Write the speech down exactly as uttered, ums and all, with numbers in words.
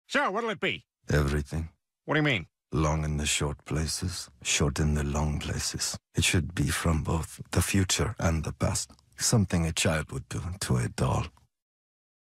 So, what'll it be? Everything. What do you mean? Long in the short places, short in the long places. It should be from both the future and the past. Something a child would do to a doll.